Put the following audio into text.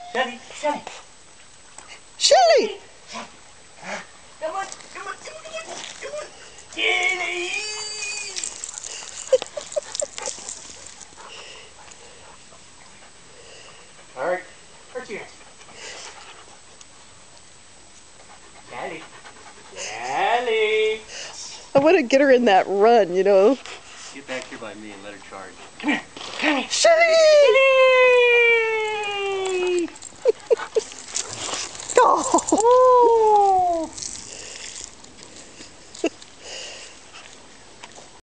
Shelly, Shelly. Shelly! Come on, come on, come on, come on, come on. Shelly! Alright, where's your Shelly? Shelly! I want to get her in that run, you know. Get back here by me and let her charge. Come here, come here. Shelly!